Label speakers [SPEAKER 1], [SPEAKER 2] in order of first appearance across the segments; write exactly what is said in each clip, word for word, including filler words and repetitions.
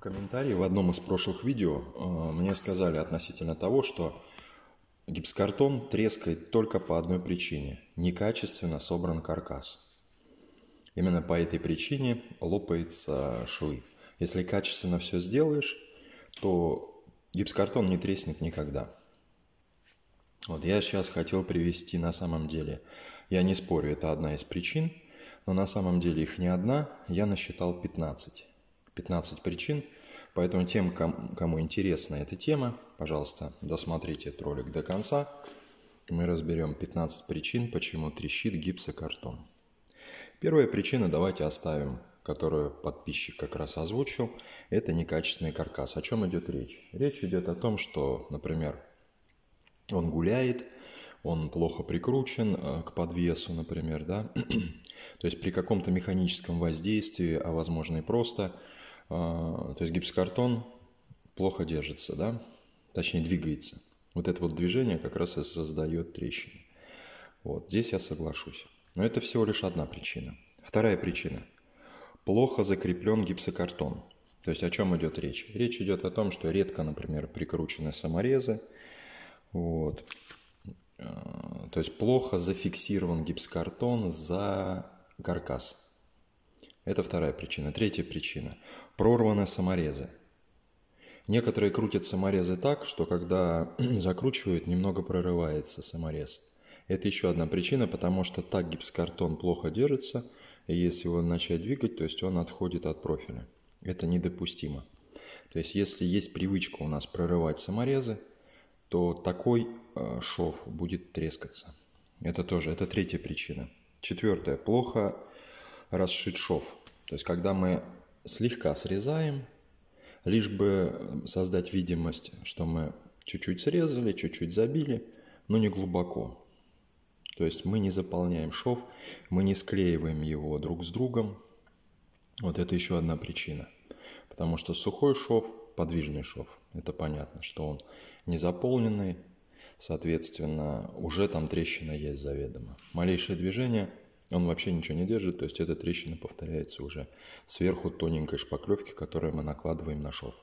[SPEAKER 1] комментарии в одном из прошлых видео э, мне сказали относительно того, что гипсокартон трескает только по одной причине – некачественно собран каркас. Именно по этой причине лопаются швы. Если качественно все сделаешь, то гипсокартон не треснет никогда. Вот я сейчас хотел привести на самом деле, я не спорю, это одна из причин, но на самом деле их не одна, я насчитал пятнадцать. пятнадцать причин, поэтому тем, кому интересна эта тема, пожалуйста, досмотрите этот ролик до конца. Мы разберем пятнадцать причин, почему трещит гипсокартон. Первая причина давайте оставим, которую подписчик как раз озвучил, это некачественный каркас. О чем идет речь? Речь идет о том, что, например, он гуляет, он плохо прикручен к подвесу, например, да, то есть при каком-то механическом воздействии, а возможно и просто, то есть гипсокартон плохо держится, да, точнее двигается. Вот это вот движение как раз и создает трещины. Вот здесь я соглашусь. Но это всего лишь одна причина. Вторая причина. Плохо закреплен гипсокартон. То есть о чем идет речь? Речь идет о том, что редко, например, прикручены саморезы. Вот. То есть плохо зафиксирован гипсокартон за каркас. Это вторая причина. Третья причина. Прорваны саморезы. Некоторые крутят саморезы так, что когда закручивают, немного прорывается саморез. Это еще одна причина, потому что так гипсокартон плохо держится, и если его начать двигать, то есть он отходит от профиля. Это недопустимо. То есть если есть привычка у нас прорывать саморезы, то такой э, шов будет трескаться. Это тоже, это третья причина. Четвертое. Плохо расшит шов. То есть когда мы слегка срезаем, лишь бы создать видимость, что мы чуть-чуть срезали, чуть-чуть забили, но не глубоко. То есть мы не заполняем шов, мы не склеиваем его друг с другом. Вот это еще одна причина. Потому что сухой шов, подвижный шов, это понятно, что он не заполненный, соответственно, уже там трещина есть заведомо. Малейшее движение, он вообще ничего не держит, то есть эта трещина повторяется уже сверху тоненькой шпаклевки, которую мы накладываем на шов.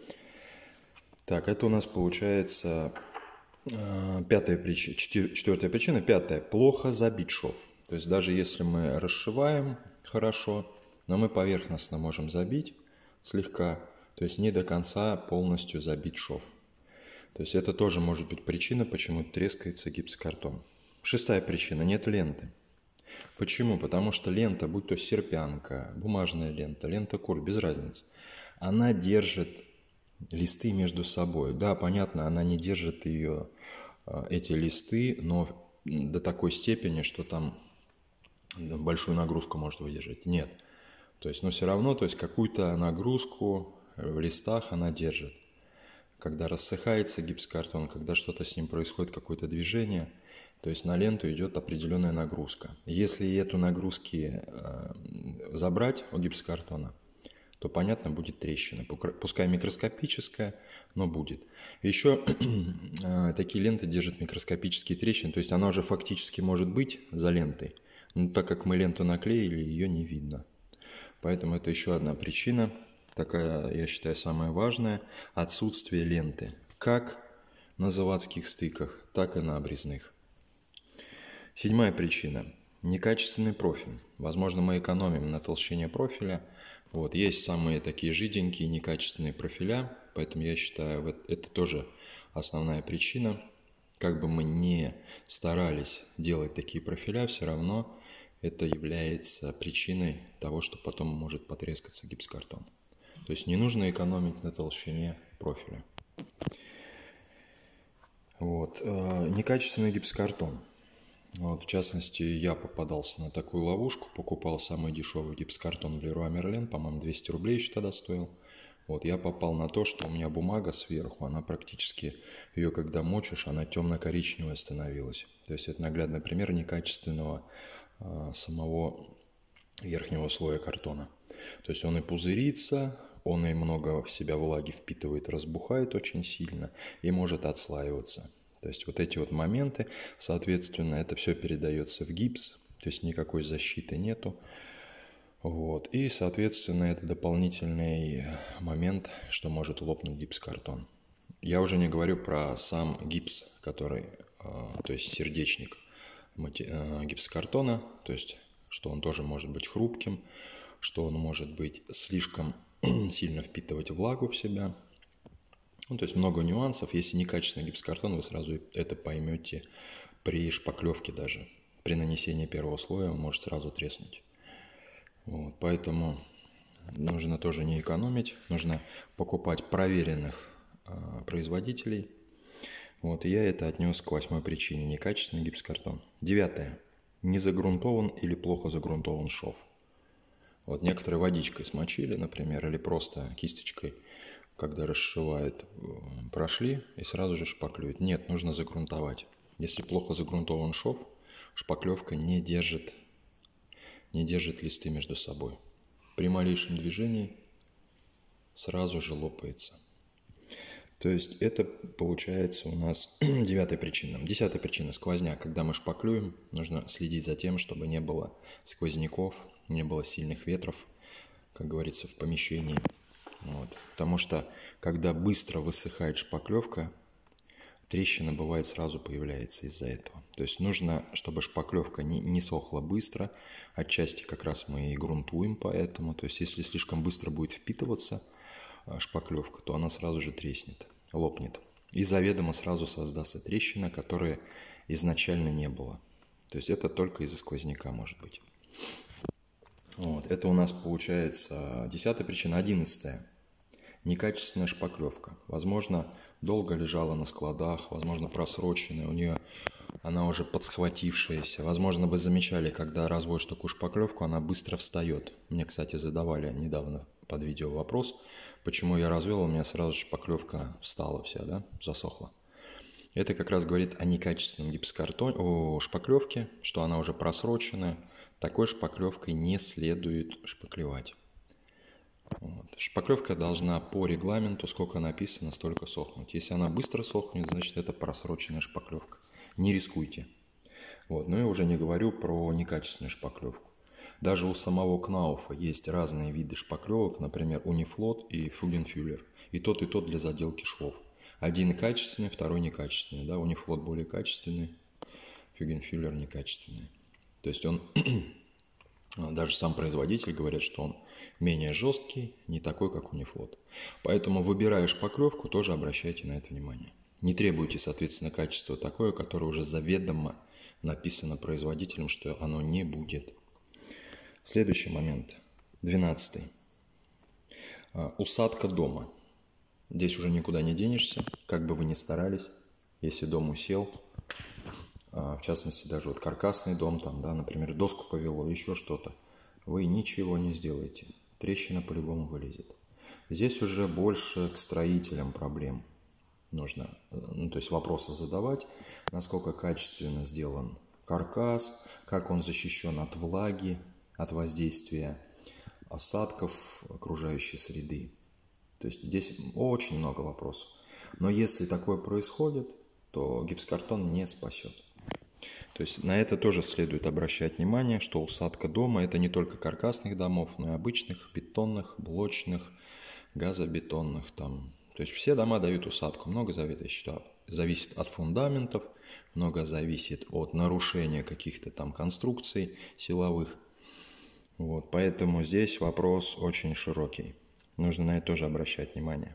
[SPEAKER 1] Так, это у нас получается э, пятая причина, четвертая причина. Пятая, плохо забит шов. То есть даже если мы расшиваем хорошо, но мы поверхностно можем забить слегка, то есть не до конца полностью забить шов. То есть это тоже может быть причина, почему трескается гипсокартон. Шестая причина, нет ленты. Почему? Потому что лента, будь то серпянка, бумажная лента, лента кур, без разницы, она держит листы между собой. Да, понятно, она не держит ее, эти листы, но до такой степени, что там большую нагрузку может выдержать. Нет. То есть, но все равно, то есть какую-то нагрузку в листах она держит. Когда рассыхается гипсокартон, когда что-то с ним происходит, какое-то движение, то есть на ленту идет определенная нагрузка. Если эту нагрузки э, забрать у гипсокартона, то, понятно, будет трещина. Пускай микроскопическая, но будет. Еще э, такие ленты держат микроскопические трещины, то есть она уже фактически может быть за лентой, но так как мы ленту наклеили, ее не видно. Поэтому это еще одна причина. Такая, я считаю, самая важная – отсутствие ленты. Как на заводских стыках, так и на обрезных. Седьмая причина – некачественный профиль. Возможно, мы экономим на толщине профиля. Вот, есть самые такие жиденькие некачественные профиля, поэтому я считаю, это тоже основная причина. Как бы мы ни старались делать такие профиля, все равно это является причиной того, что потом может потрескаться гипсокартон. То есть не нужно экономить на толщине профиля. Вот. Некачественный гипсокартон. Вот, в частности, я попадался на такую ловушку, покупал самый дешевый гипсокартон в Леруа Мерлен, по-моему, двести рублей еще тогда стоил. Вот, я попал на то, что у меня бумага сверху, она практически, ее когда мочишь, она темно-коричневая становилась. То есть это наглядный пример некачественного а, самого верхнего слоя картона. То есть он и пузырится, он и много в себя влаги впитывает, разбухает очень сильно и может отслаиваться. То есть вот эти вот моменты, соответственно, это все передается в гипс, то есть никакой защиты нету. Вот. И, соответственно, это дополнительный момент, что может лопнуть гипсокартон. Я уже не говорю про сам гипс, который, то есть сердечник гипсокартона, то есть что он тоже может быть хрупким, что он может быть слишком сильно впитывать влагу в себя. Ну, то есть много нюансов. Если некачественный гипсокартон, вы сразу это поймете при шпаклевке даже. При нанесении первого слоя он может сразу треснуть. Вот, поэтому нужно тоже не экономить, нужно покупать проверенных э, производителей. Вот, и я это отнес к восьмой причине – некачественный гипсокартон. Девятое. Не загрунтован или плохо загрунтован шов. Вот некоторые водичкой смочили, например, или просто кисточкой, когда расшивают, прошли и сразу же шпаклюют. Нет, нужно загрунтовать. Если плохо загрунтован шов, шпаклевка не держит не держит листы между собой. При малейшем движении сразу же лопается. То есть это получается у нас девятая причина. Десятая причина – сквозняк. Когда мы шпаклюем, нужно следить за тем, чтобы не было сквозняков, не было сильных ветров, как говорится, в помещении. Вот. Потому что когда быстро высыхает шпаклевка, трещина бывает сразу появляется из-за этого. То есть нужно, чтобы шпаклевка не, не сохла быстро. Отчасти как раз мы и грунтуем поэтому. То есть если слишком быстро будет впитываться шпаклевка, то она сразу же треснет, лопнет. И заведомо сразу создастся трещина, которой изначально не было. То есть это только из-за сквозняка может быть. Вот. Это у нас получается десятая причина. Одиннадцатая. Некачественная шпаклевка. Возможно, долго лежала на складах, возможно, просроченная, у нее она уже подсхватившаяся. Возможно, вы замечали, когда разводишь такую шпаклевку, она быстро встает. Мне, кстати, задавали недавно под видео вопрос, почему я развел, у меня сразу шпаклевка встала вся, да, засохла. Это как раз говорит о некачественном гипсокартоне, о шпаклевке, что она уже просроченная. Такой шпаклевкой не следует шпаклевать. Вот. Шпаклевка должна по регламенту, сколько написано, столько сохнуть. Если она быстро сохнет, значит это просроченная шпаклевка. Не рискуйте. Вот. Но я уже не говорю про некачественную шпаклевку. Даже у самого Кнауфа есть разные виды шпаклевок, например, Унифлот и Фюгенфюллер. И тот, и тот для заделки швов. Один качественный, второй некачественный. Да? Унифлот более качественный, Фюгенфюллер некачественный. То есть он... Даже сам производитель говорит, что он менее жесткий, не такой, как Унифлот. Поэтому, выбирая шпаклевку, тоже обращайте на это внимание. Не требуйте, соответственно, качество такое, которое уже заведомо написано производителем, что оно не будет. Следующий момент. Двенадцатый. Усадка дома. Здесь уже никуда не денешься, как бы вы ни старались. Если дом усел, в частности, даже вот каркасный дом, там, да, например, доску повело, еще что-то, вы ничего не сделаете. Трещина по-любому вылезет. Здесь уже больше к строителям проблем нужно, ну, то есть вопросы задавать, насколько качественно сделан каркас, как он защищен от влаги, от воздействия осадков окружающей среды. То есть здесь очень много вопросов. Но если такое происходит, то гипсокартон не спасет. То есть на это тоже следует обращать внимание, что усадка дома – это не только каркасных домов, но и обычных бетонных, блочных, газобетонных. Там. То есть все дома дают усадку. Много зависит от фундаментов, много зависит от нарушения каких-то там конструкций силовых. Вот. Поэтому здесь вопрос очень широкий. Нужно на это тоже обращать внимание.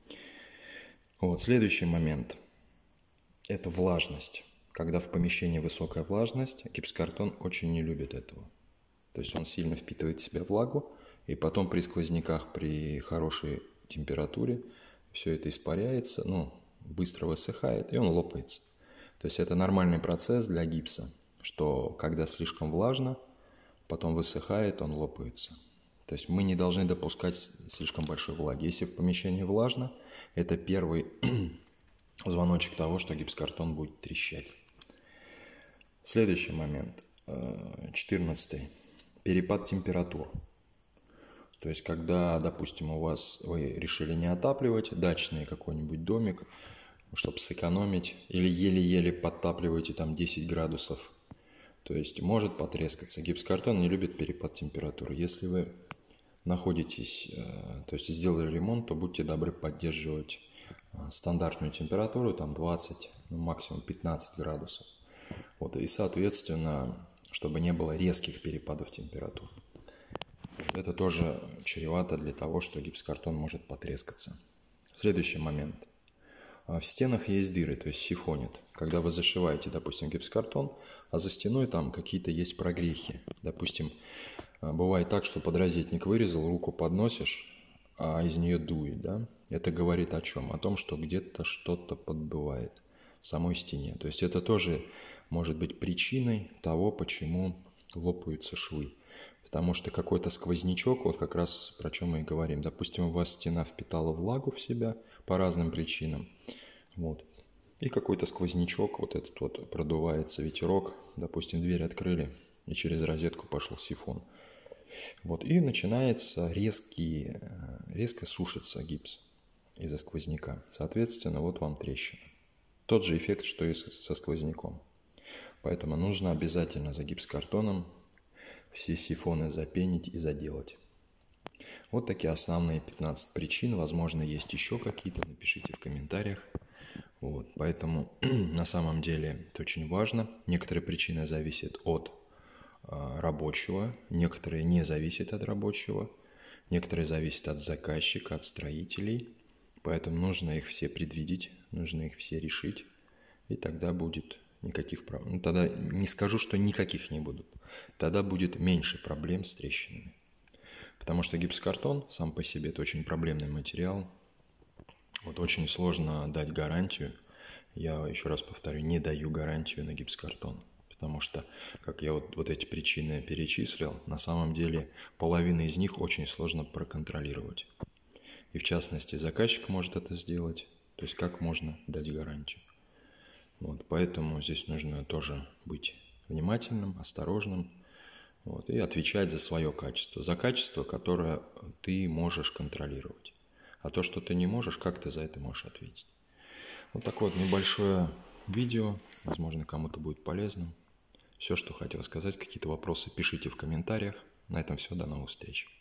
[SPEAKER 1] Вот. Следующий момент – это влажность. Когда в помещении высокая влажность, гипсокартон очень не любит этого. То есть он сильно впитывает в себя влагу, и потом при сквозняках, при хорошей температуре все это испаряется, ну, быстро высыхает, и он лопается. То есть это нормальный процесс для гипса, что когда слишком влажно, потом высыхает, он лопается. То есть мы не должны допускать слишком большой влаги. Если в помещении влажно, это первый звоночек того, что гипсокартон будет трещать. Следующий момент, четырнадцатый. Перепад температур. То есть, когда, допустим, у вас вы решили не отапливать дачный какой-нибудь домик, чтобы сэкономить, или еле-еле подтапливаете там десять градусов, То есть может потрескаться. Гипсокартон не любит перепад температуры. Если вы находитесь, то есть сделали ремонт, то будьте добры поддерживать стандартную температуру, там двадцать, ну, максимум пятнадцать градусов. Вот, и, соответственно, чтобы не было резких перепадов температур. Это тоже чревато для того, что гипсокартон может потрескаться. Следующий момент. В стенах есть дыры, то есть сифонит. Когда вы зашиваете, допустим, гипсокартон, а за стеной там какие-то есть прогрехи. Допустим, бывает так, что подрозетник вырезал, руку подносишь, а из нее дует, да? Это говорит о чем? О том, что где-то что-то поддувает в самой стене. То есть это тоже может быть причиной того, почему лопаются швы. Потому что какой-то сквознячок, вот как раз про чем мы и говорим. Допустим, у вас стена впитала влагу в себя по разным причинам. Вот. И какой-то сквознячок, вот этот вот продувается ветерок. Допустим, дверь открыли, и через розетку пошел сифон. Вот. И начинается резкий, резко сушится гипс из-за сквозняка. Соответственно, вот вам трещина. Тот же эффект, что и со сквозняком. Поэтому нужно обязательно за гипсокартоном все сифоны запенить и заделать. Вот такие основные пятнадцать причин. Возможно, есть еще какие-то. Напишите в комментариях. Вот. Поэтому на самом деле это очень важно. Некоторые причины зависят от э, рабочего, некоторые не зависят от рабочего, некоторые зависят от заказчика, от строителей. Поэтому нужно их все предвидеть, нужно их все решить. И тогда будет никаких проблем. Ну, тогда не скажу, что никаких не будут. Тогда будет меньше проблем с трещинами. Потому что гипсокартон сам по себе это очень проблемный материал. Вот очень сложно дать гарантию. Я еще раз повторю, не даю гарантию на гипсокартон. Потому что, как я вот, вот эти причины перечислил, на самом деле половина из них очень сложно проконтролировать. И в частности, заказчик может это сделать. То есть как можно дать гарантию. Вот, поэтому здесь нужно тоже быть внимательным, осторожным, вот, и отвечать за свое качество. За качество, которое ты можешь контролировать. А то, что ты не можешь, как ты за это можешь ответить. Вот такое вот небольшое видео. Возможно, кому-то будет полезным. Все, что хотел сказать, какие-то вопросы пишите в комментариях. На этом все. До новых встреч.